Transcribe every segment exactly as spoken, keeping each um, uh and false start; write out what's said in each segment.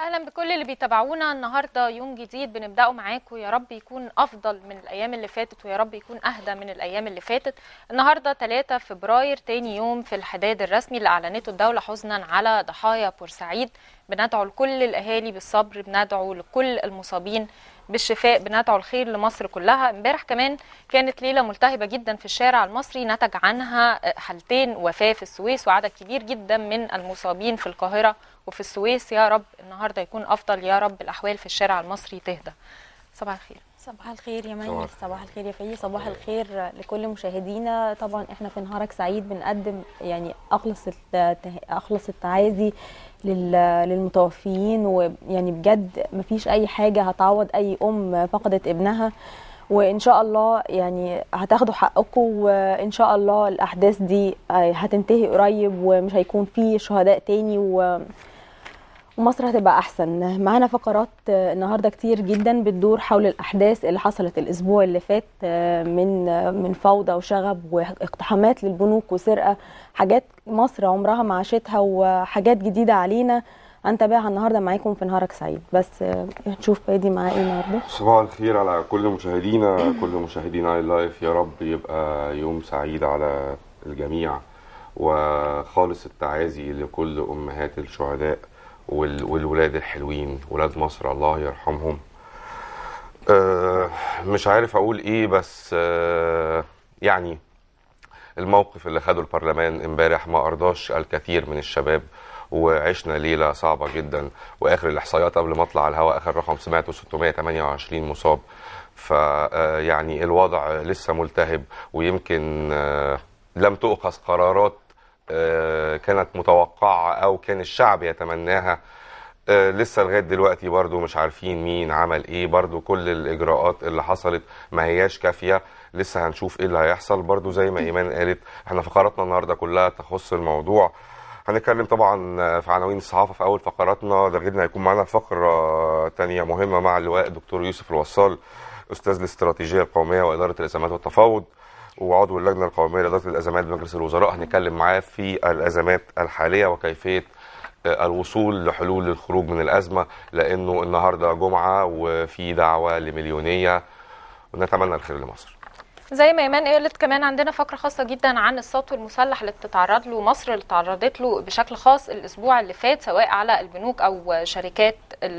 اهلا بكل اللي بيتابعونا. النهارده يوم جديد بنبداه معاكم، يا رب يكون افضل من الايام اللي فاتت ويا رب يكون اهدى من الايام اللي فاتت. النهارده ثلاثة فبراير، تاني يوم في الحداد الرسمي اللي اعلنته الدوله حزنا على ضحايا بورسعيد. بندعو لكل الاهالي بالصبر، بندعو لكل المصابين بالشفاء، بندعو الخير لمصر كلها. امبارح كمان كانت ليله ملتهبه جدا في الشارع المصري، نتج عنها حالتين وفاه في السويس وعدد كبير جدا من المصابين في القاهره وفي السويس. يا رب النهارده يكون افضل، يا رب الاحوال في الشارع المصري تهدى. صباح الخير. صباح الخير يا مي، صباح الخير يا فيه، صباح الخير لكل مشاهدينا. طبعا احنا في نهارك سعيد بنقدم يعني اخلص اخلص التعازي للمتوفيين، ويعني بجد مفيش اي حاجه هتعوض اي ام فقدت ابنها، وان شاء الله يعني هتاخدوا حقكم، وان شاء الله الاحداث دي هتنتهي قريب ومش هيكون في شهداء تاني و ومصر هتبقى احسن. معانا فقرات النهارده كتير جدا بتدور حول الاحداث اللي حصلت الاسبوع اللي فات من من فوضى وشغب واقتحامات للبنوك وسرقه، حاجات مصر عمرها ما عاشتها وحاجات جديده علينا. هنتابعها النهارده معاكم في نهارك سعيد. بس نشوف فادي معاه ايه النهارده. صباح الخير على كل مشاهدينا، كل مشاهدينا اللايف. يا رب يبقى يوم سعيد على الجميع، وخالص التعازي لكل امهات الشهداء والولاد الحلوين، ولاد مصر الله يرحمهم. أه مش عارف اقول ايه، بس أه يعني الموقف اللي خده البرلمان امبارح ما ارضاش الكثير من الشباب، وعشنا ليله صعبه جدا. واخر الاحصائيات قبل ما اطلع على الهواء اخر رقم سمعته ستمائة وثمانية وعشرين مصاب. ف يعني الوضع لسه ملتهب، ويمكن أه لم تؤخذ قرارات كانت متوقعة أو كان الشعب يتمناها. لسه لغاية دلوقتي برضو مش عارفين مين عمل ايه، برضو كل الإجراءات اللي حصلت ما هياش كافية. لسه هنشوف ايه اللي هيحصل. برضو زي ما إيمان قالت، احنا فقراتنا النهاردة كلها تخص الموضوع. هنتكلم طبعا في عناوين الصحافة في أول فقراتنا، ده غيرنا هيكون معنا فقرة تانية مهمة مع اللواء الدكتور يوسف الوصال، أستاذ الاستراتيجية القومية وإدارة الأزمات والتفاوض وعضو اللجنه القوميه لاداره الازمات بمجلس الوزراء. هنتكلم معاه في الازمات الحاليه وكيفيه الوصول لحلول للخروج من الازمه، لانه النهارده جمعه وفي دعوه لمليونيه، ونتمنى الخير لمصر. زي ما ايمان قالت، كمان عندنا فقره خاصه جدا عن السطو المسلح اللي بتتعرض له مصر، اللي تعرضت له بشكل خاص الاسبوع اللي فات، سواء على البنوك او شركات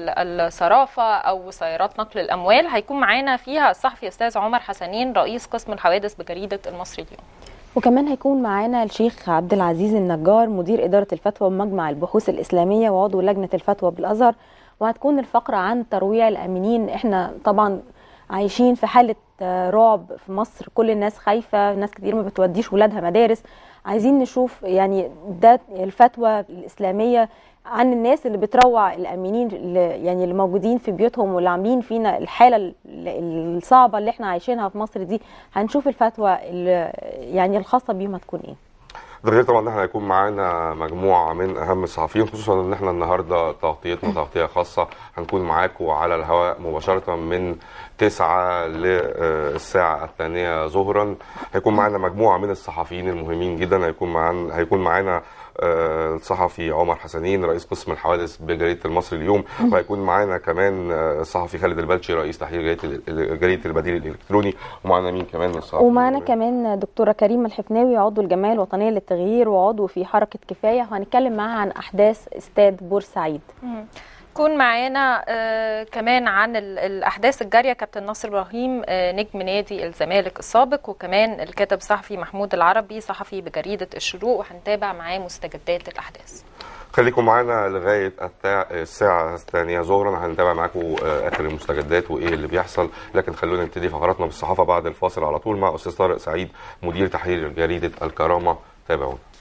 الصرافه او سيارات نقل الاموال. هيكون معانا فيها الصحفي استاذ عمر حسنين، رئيس قسم الحوادث بجريده المصري اليوم. وكمان هيكون معانا الشيخ عبد العزيز النجار، مدير اداره الفتوى بمجمع البحوث الاسلاميه وعضو لجنه الفتوى بالازهر. وهتكون الفقره عن ترويع الامينين. احنا طبعا عايشين في حاله رعب في مصر، كل الناس خايفه، ناس كتير ما بتوديش ولادها مدارس. عايزين نشوف يعني ده الفتوى الاسلاميه عن الناس اللي بتروع الامينين، اللي يعني اللي موجودين في بيوتهم واللي عاملين فينا الحاله الصعبه اللي احنا عايشينها في مصر دي. هنشوف الفتوى اللي يعني الخاصه بيهم هتكون ايه. ده غير طبعا ان احنا هيكون معانا مجموعه من اهم الصحفيين، خصوصا ان احنا النهارده تغطيتنا تغطيه خاصه. هنكون معاكم على الهواء مباشره من تسعة للساعه الثانيه ظهرا. هيكون معانا مجموعه من الصحفيين المهمين جدا. هيكون معانا هيكون معانا الصحفي عمر حسنين، رئيس قسم الحوادث بجريده المصري اليوم، وهيكون معانا كمان الصحفي خالد البلشي، رئيس تحرير جريده البديل الالكتروني. ومعانا مين كمان من الصحفيين؟ ومعانا كمان دكتوره كريمه الحفناوي، عضو الجمعيه الوطنيه للتغيير وعضو في حركه كفايه، وهنتكلم معاها عن احداث استاد بورسعيد. يكون معانا آه كمان عن الاحداث الجاريه كابتن ناصر ابراهيم، آه نجم نادي الزمالك السابق، وكمان الكاتب الصحفي محمود العربي، صحفي بجريده الشروق، وهنتابع معاه مستجدات الاحداث. خليكم معانا لغايه الساعه الثانيه ظهرا، هنتابع معاكم اخر المستجدات وايه اللي بيحصل. لكن خلونا نبتدي فقراتنا بالصحافه بعد الفاصل على طول مع استاذ طارق سعيد، مدير تحرير جريده الكرامه. تابعونا.